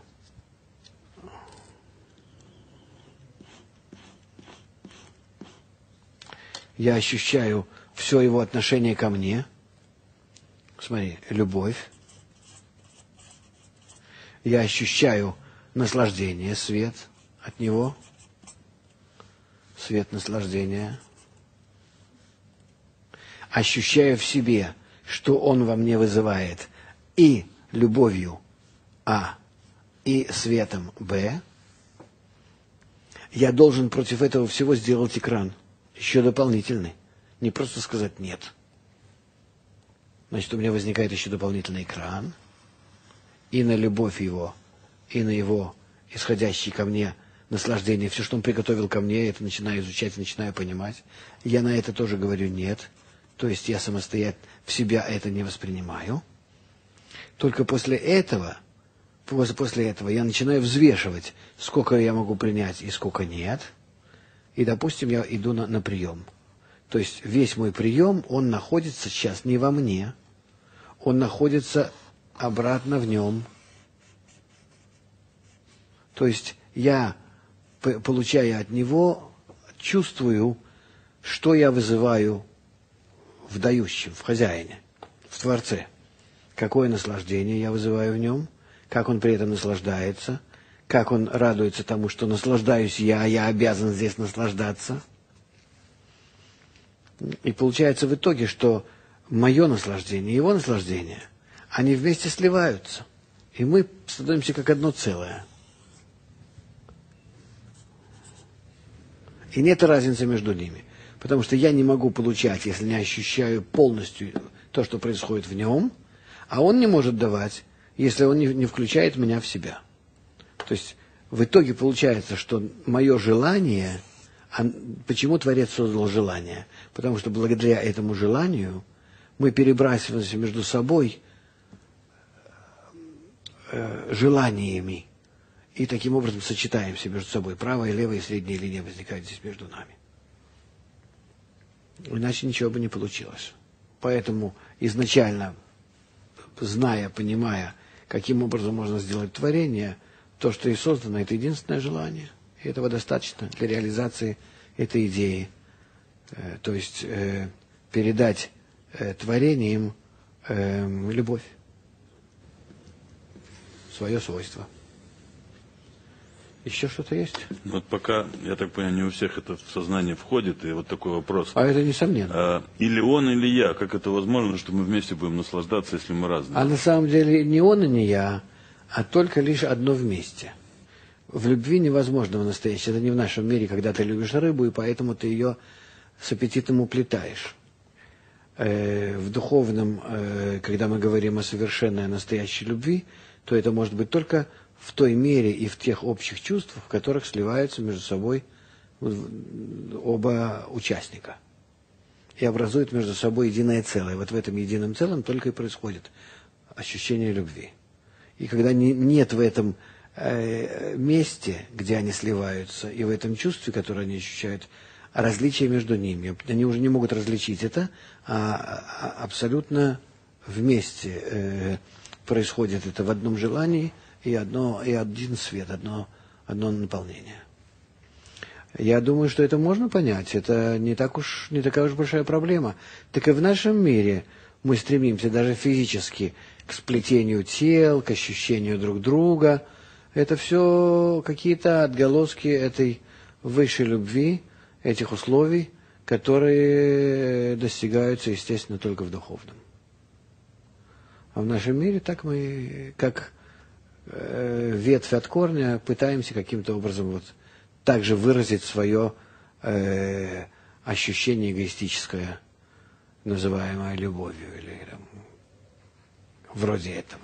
[SPEAKER 1] я ощущаю все его отношение ко мне. Смотри, любовь. Я ощущаю наслаждение, свет от него. Свет наслаждения. Ощущаю в себе, что он во мне вызывает и любовью А, и светом Б. Я должен против этого всего сделать экран. Еще дополнительный. Не просто сказать «нет». Значит, у меня возникает еще дополнительный экран. И на любовь его, и на его исходящее ко мне наслаждение. Все, что он приготовил ко мне, я это начинаю изучать, начинаю понимать. Я на это тоже говорю «нет». То есть я самостоятельно в себя это не воспринимаю. Только после этого, после этого я начинаю взвешивать, сколько я могу принять и сколько нет. И, допустим, я иду на, на прием. То есть весь мой прием, он находится сейчас не во мне. Он находится обратно в нем. То есть я, получая от него, чувствую, что я вызываю в дающем, в хозяине, в Творце. Какое наслаждение я вызываю в нем, как он при этом наслаждается, как он радуется тому, что наслаждаюсь я, я обязан здесь наслаждаться. И получается в итоге, что мое наслаждение и его наслаждение, они вместе сливаются. И мы становимся как одно целое. И нет разницы между ними. Потому что я не могу получать, если не ощущаю полностью то, что происходит в нем, а он не может давать, если он не, не включает меня в себя. То есть в итоге получается, что мое желание, а почему Творец создал желание? Потому что благодаря этому желанию мы перебрасываемся между собой э, желаниями и таким образом сочетаемся между собой. Правая, левая и средняя линия возникает здесь между нами. Иначе ничего бы не получилось. Поэтому изначально, зная, понимая, каким образом можно сделать творение, то, что и создано, это единственное желание. И этого достаточно для реализации этой идеи. Э, то есть э, передать э, творениям э, любовь, свое свойство. Еще что-то есть?
[SPEAKER 2] Вот пока, я так понимаю, не у всех это в сознание входит, и вот такой вопрос.
[SPEAKER 1] А это несомненно.
[SPEAKER 2] А, или он, или я. Как это возможно, что мы вместе будем наслаждаться, если мы разные?
[SPEAKER 1] А на самом деле не он и не я, а только лишь одно вместе. В любви невозможно настоящее. Это не в нашем мире, когда ты любишь рыбу, и поэтому ты ее с аппетитом уплетаешь. Э, в духовном, э, когда мы говорим о совершенной настоящей любви, то это может быть только в той мере и в тех общих чувствах, в которых сливаются между собой оба участника. И образуют между собой единое целое. Вот в этом едином целом только и происходит ощущение любви. И когда не, нет в этом э, месте, где они сливаются, и в этом чувстве, которое они ощущают, различия между ними, они уже не могут различить это, а, а абсолютно вместе э, происходит это в одном желании, и, одно, и один свет, одно, одно наполнение. Я думаю, что это можно понять. Это не, так уж, не такая уж большая проблема. Так и в нашем мире мы стремимся даже физически к сплетению тел, к ощущению друг друга. Это все какие-то отголоски этой высшей любви, этих условий, которые достигаются, естественно, только в духовном. А в нашем мире так мы, как ветвь от корня, пытаемся каким-то образом вот также выразить свое э, ощущение эгоистическое, называемое любовью, или там, вроде этого.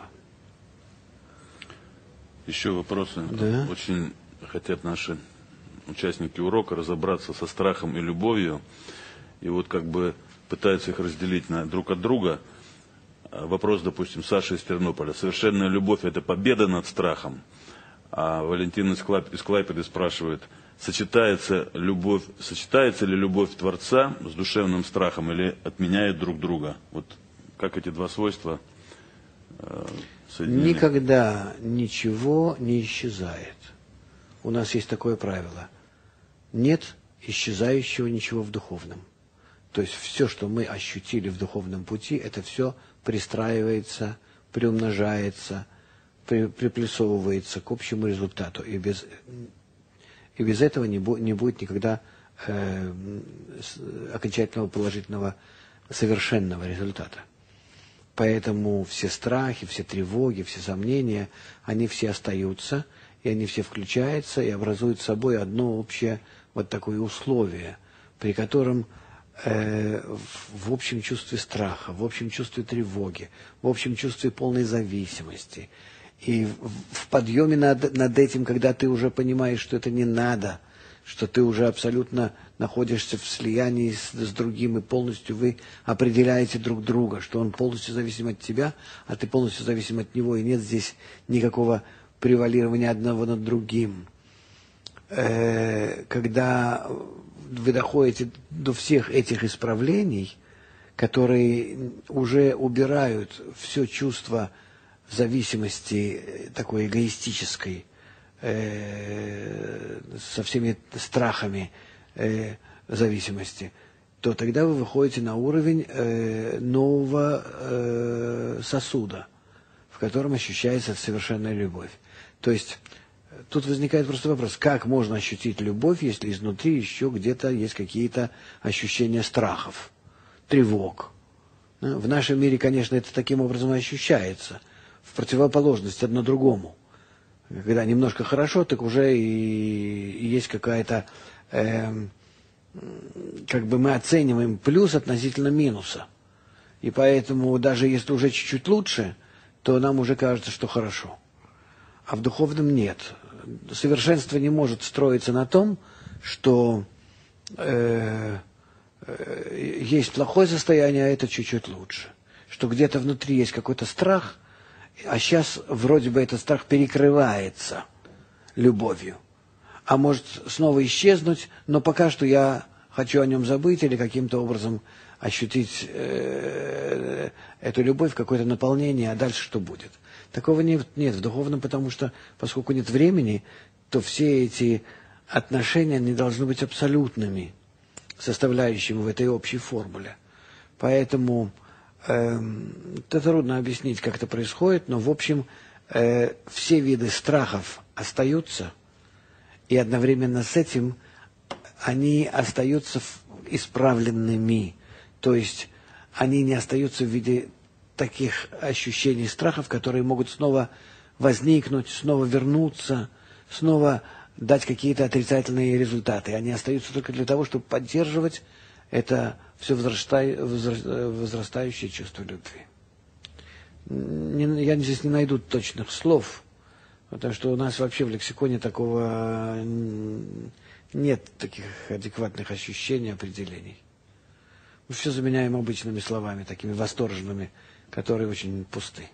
[SPEAKER 2] Еще вопросы.
[SPEAKER 1] Да?
[SPEAKER 2] Очень хотят наши участники урока разобраться со страхом и любовью, и вот как бы пытаются их разделить на, друг от друга. Вопрос, допустим, Саши из Тернополя. Совершенная любовь – это победа над страхом. А Валентин из, Клайп, из Клайпеды спрашивает, сочетается, любовь, сочетается ли любовь Творца с душевным страхом или отменяют друг друга? Вот как эти два свойства э, соединены?
[SPEAKER 1] Никогда ничего не исчезает. У нас есть такое правило. Нет исчезающего ничего в духовном. То есть все, что мы ощутили в духовном пути, это все пристраивается, приумножается, при, приплюсовывается к общему результату. И без, и без этого не, бу, не будет никогда э, окончательного положительного совершенного результата. Поэтому все страхи, все тревоги, все сомнения, они все остаются, и они все включаются и образуют собой одно общее вот такое условие, при котором в общем чувстве страха, в общем чувстве тревоги, в общем чувстве полной зависимости. И в подъеме над, над этим, когда ты уже понимаешь, что это не надо, что ты уже абсолютно находишься в слиянии с, с другим, и полностью вы определяете друг друга, что он полностью зависим от тебя, а ты полностью зависим от него, и нет здесь никакого превалирования одного над другим. Э, когда вы доходите до всех этих исправлений, которые уже убирают все чувство зависимости такой эгоистической, э, со всеми страхами э, зависимости, то тогда вы выходите на уровень э, нового э, сосуда, в котором ощущается совершенная любовь. То есть тут возникает просто вопрос, как можно ощутить любовь, если изнутри еще где-то есть какие-то ощущения страхов, тревог. В нашем мире, конечно, это таким образом и ощущается, в противоположность одно другому. Когда немножко хорошо, так уже и, и есть какая-то э, как бы мы оцениваем плюс относительно минуса. И поэтому даже если уже чуть-чуть лучше, то нам уже кажется, что хорошо. А в духовном нет. Совершенство не может строиться на том, что э, э, есть плохое состояние, а это чуть-чуть лучше. Что где-то внутри есть какой-то страх, а сейчас вроде бы этот страх перекрывается любовью. А может снова исчезнуть, но пока что я хочу о нем забыть или каким-то образом ощутить э, эту любовь, какое-то наполнение, а дальше что будет? Такого нет, нет в духовном, потому что поскольку нет времени, то все эти отношения не должны быть абсолютными составляющими в этой общей формуле. Поэтому э, это трудно объяснить, как это происходит, но в общем э, все виды страхов остаются, и одновременно с этим они остаются исправленными. То есть они не остаются в виде таких ощущений страхов, которые могут снова возникнуть, снова вернуться, снова дать какие-то отрицательные результаты. Они остаются только для того, чтобы поддерживать это все возрастающее чувство любви. Я здесь не найду точных слов, потому что у нас вообще в лексиконе такого нет, таких адекватных ощущений, определений. Мы все заменяем обычными словами, такими восторженными, которые очень пусты.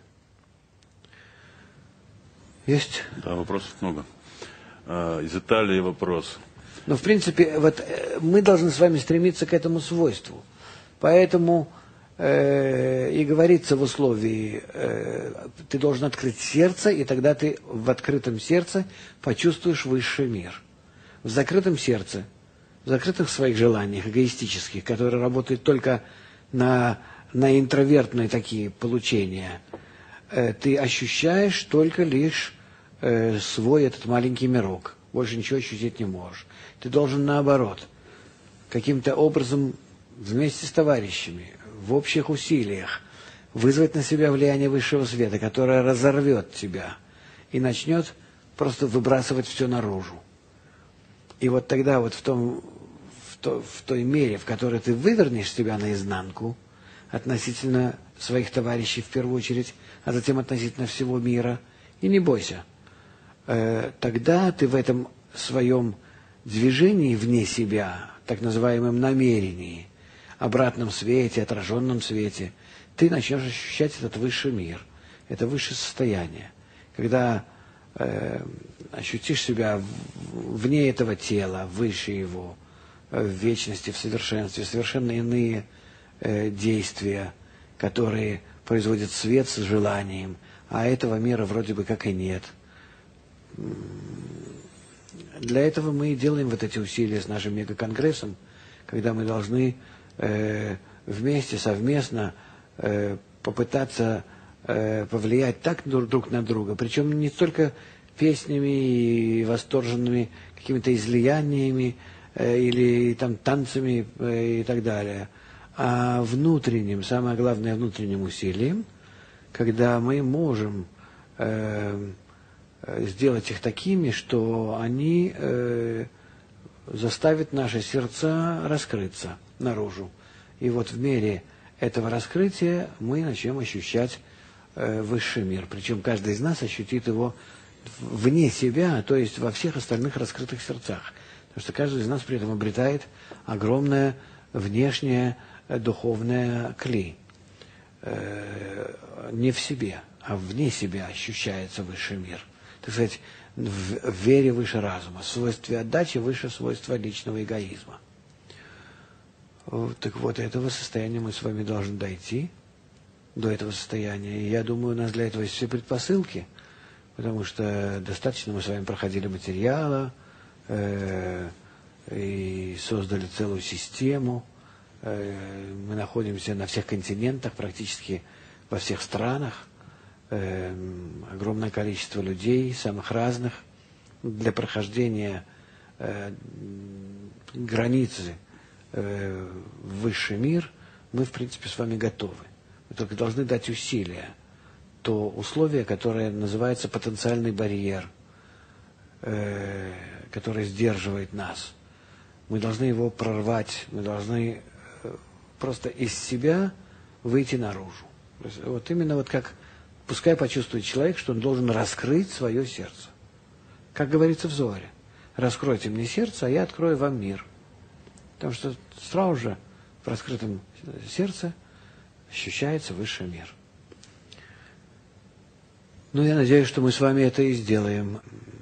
[SPEAKER 1] Есть?
[SPEAKER 2] Да, вопросов много. Из Италии вопрос.
[SPEAKER 1] Ну, в принципе, вот мы должны с вами стремиться к этому свойству. Поэтому э, и говорится в условии, э, ты должен открыть сердце, и тогда ты в открытом сердце почувствуешь высший мир. В закрытом сердце, в закрытых своих желаниях, эгоистических, которые работают только на, на интровертные такие получения, э, ты ощущаешь только лишь э, свой этот маленький мирок. Больше ничего ощутить не можешь. Ты должен наоборот, каким-то образом вместе с товарищами, в общих усилиях, вызвать на себя влияние высшего света, которое разорвет тебя и начнет просто выбрасывать все наружу. И вот тогда вот в, том, в, то, в той мере, в которой ты вывернешь себя наизнанку относительно своих товарищей в первую очередь, а затем относительно всего мира, и не бойся, э, тогда ты в этом своем движении вне себя, так называемом намерении, обратном свете, отраженном свете, ты начнешь ощущать этот высший мир, это высшее состояние. Когда э, ощутишь себя вне этого тела, выше его, в вечности, в совершенстве, совершенно иные э, действия, которые производит свет с желанием, а этого мира вроде бы как и нет. Для этого мы и делаем вот эти усилия с нашим мегаконгрессом, когда мы должны э, вместе, совместно э, попытаться э, повлиять так друг на друга, причем не только песнями и восторженными какими-то излияниями э, или там танцами э, и так далее, а внутренним, самое главное, внутренним усилием, когда мы можем э, сделать их такими, что они э, заставят наши сердца раскрыться наружу. И вот в мере этого раскрытия мы начнем ощущать э, высший мир. Причем каждый из нас ощутит его вне себя, то есть во всех остальных раскрытых сердцах. Потому что каждый из нас при этом обретает огромное внешнее э, духовное кли. Э, не в себе, а вне себя ощущается высший мир. Так сказать, в вере выше разума, в свойстве отдачи выше свойства личного эгоизма. Так вот, этого состояния мы с вами должны дойти, до этого состояния. И я думаю, у нас для этого есть все предпосылки, потому что достаточно мы с вами проходили материала э, и создали целую систему. Э, мы находимся на всех континентах, практически во всех странах. Э, огромное количество людей, самых разных, для прохождения э, границы э, в высший мир мы, в принципе, с вами готовы. Мы только должны дать усилия. То условие, которое называется потенциальный барьер, э, который сдерживает нас. Мы должны его прорвать, мы должны просто из себя выйти наружу. Вот именно вот как, пускай почувствует человек, что он должен раскрыть свое сердце. Как говорится в Зоаре, раскройте мне сердце, а я открою вам мир. Потому что сразу же в раскрытом сердце ощущается высший мир. Ну, я надеюсь, что мы с вами это и сделаем.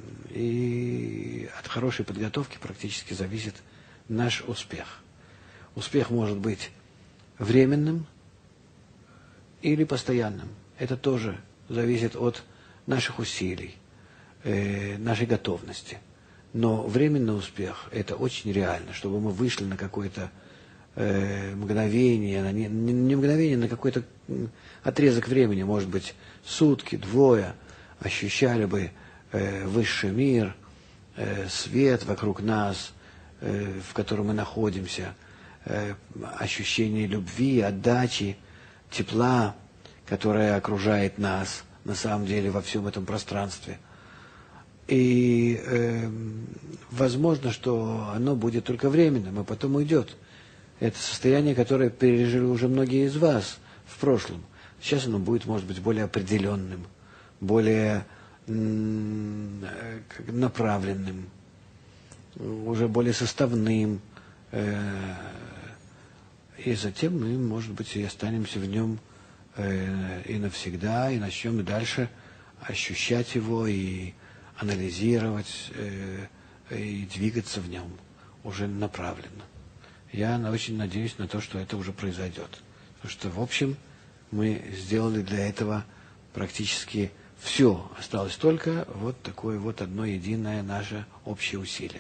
[SPEAKER 1] И от хорошей подготовки практически зависит наш успех. Успех может быть временным или постоянным. Это тоже зависит от наших усилий, э, нашей готовности. Но временный успех – это очень реально, чтобы мы вышли на какое-то э, мгновение, на не, не мгновение, на какой-то отрезок времени, может быть, сутки, двое, ощущали бы э, высший мир, э, свет вокруг нас, э, в котором мы находимся, э, ощущение любви, отдачи, тепла, которое окружает нас на самом деле во всем этом пространстве. И э, возможно, что оно будет только временным, и потом уйдет. Это состояние, которое пережили уже многие из вас в прошлом. Сейчас оно будет, может быть, более определенным, более м, направленным, уже более составным. Э, и затем мы, может быть, и останемся в нем э, и навсегда, и начнем и дальше ощущать его, и анализировать э, и двигаться в нем уже направленно. Я очень надеюсь на то, что это уже произойдет. Потому что, в общем, мы сделали для этого практически все. Осталось только вот такое вот одно единое наше общее усилие.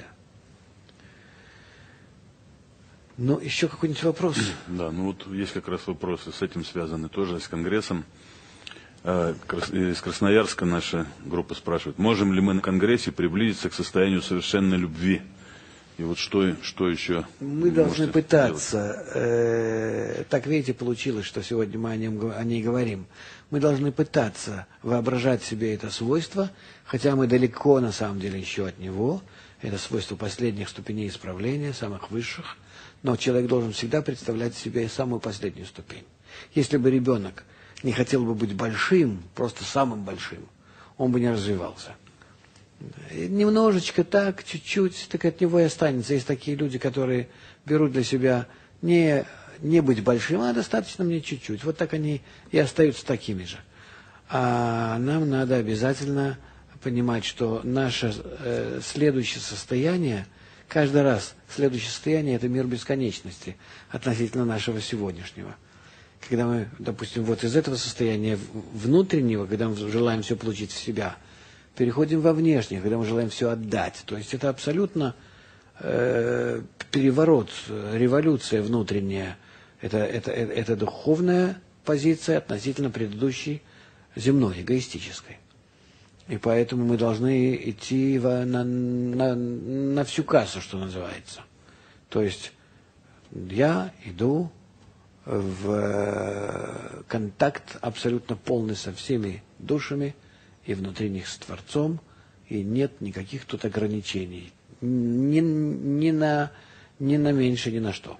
[SPEAKER 1] Ну, еще какой-нибудь вопрос?
[SPEAKER 2] Да, ну вот есть как раз вопросы с этим связаны тоже, с Конгрессом. Из Красноярска наша группа спрашивает, можем ли мы на Конгрессе приблизиться к состоянию совершенной любви? И вот что, что еще?
[SPEAKER 1] Мы должны пытаться. Э, так, видите, получилось, что сегодня мы о нем, о ней говорим. Мы должны пытаться воображать себе это свойство, хотя мы далеко на самом деле еще от него. Это свойство последних ступеней исправления, самых высших. Но человек должен всегда представлять себе самую последнюю ступень. Если бы ребенок не хотел бы быть большим, просто самым большим, он бы не развивался. Немножечко так, чуть-чуть, так от него и останется. Есть такие люди, которые берут для себя не, не быть большим, а достаточно мне чуть-чуть. Вот так они и остаются такими же. А нам надо обязательно понимать, что наше э, следующее состояние, каждый раз следующее состояние – это мир бесконечности относительно нашего сегодняшнего. Когда мы, допустим, вот из этого состояния внутреннего, когда мы желаем все получить в себя, переходим во внешнее, когда мы желаем все отдать. То есть это абсолютно э, переворот, революция внутренняя. Это, это, это, это духовная позиция относительно предыдущей земной, эгоистической. И поэтому мы должны идти в, на, на, на всю кассу, что называется. То есть я иду в контакт абсолютно полный со всеми душами и внутри них с Творцом, и нет никаких тут ограничений. Ни, ни, на, ни на меньше, ни на что.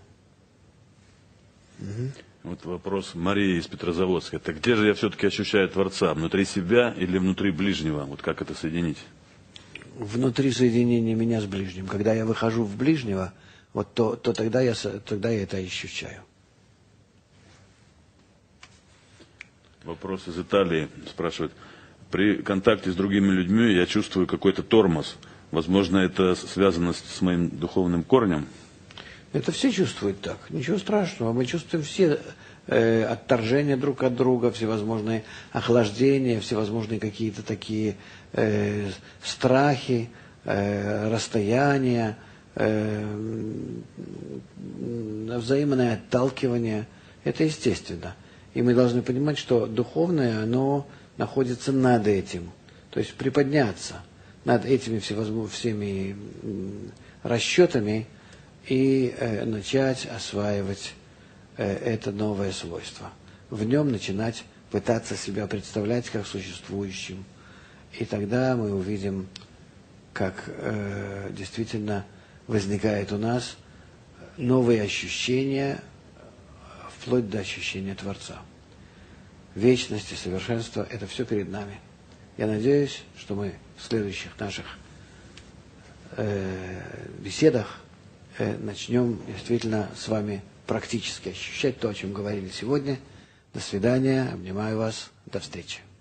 [SPEAKER 1] Угу.
[SPEAKER 2] Вот вопрос Марии из Петрозаводска. Так где же я все-таки ощущаю Творца? Внутри себя или внутри ближнего? Вот как это соединить?
[SPEAKER 1] Внутри соединения меня с ближним. Когда я выхожу в ближнего, вот то, то тогда, я, тогда я это ощущаю.
[SPEAKER 2] Вопрос из Италии спрашивает. При контакте с другими людьми я чувствую какой-то тормоз. Возможно, это связано с моим духовным корнем?
[SPEAKER 1] Это все чувствуют так. Ничего страшного. Мы чувствуем все э, отторжения друг от друга, всевозможные охлаждения, всевозможные какие-то такие э, страхи, э, расстояния, э, взаимное отталкивание. Это естественно. И мы должны понимать, что духовное, оно находится над этим. То есть приподняться над этими всеми расчетами и э, начать осваивать э, это новое свойство. В нем начинать пытаться себя представлять как существующим. И тогда мы увидим, как э, действительно возникает у нас новые ощущения, вплоть до ощущения Творца. Вечность и совершенство – это все перед нами. Я надеюсь, что мы в следующих наших э, беседах э, начнем действительно с вами практически ощущать то, о чем говорили сегодня. До свидания, обнимаю вас, до встречи.